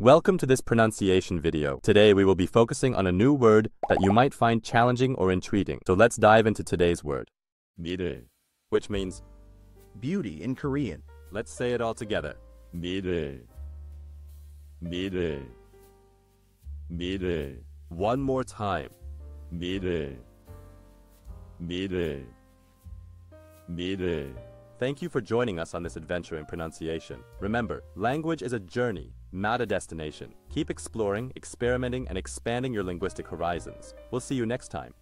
Welcome to this pronunciation video. Today we will be focusing on a new word that you might find challenging or intriguing. So let's dive into today's word. mireul, which means beauty in Korean. Let's say it all together. mireul, mireul, mireul. One more time. mireul, mireul, mireul. Thank you for joining us on this adventure in pronunciation. Remember, language is a journey, not a destination. Keep exploring, experimenting, and expanding your linguistic horizons. We'll see you next time.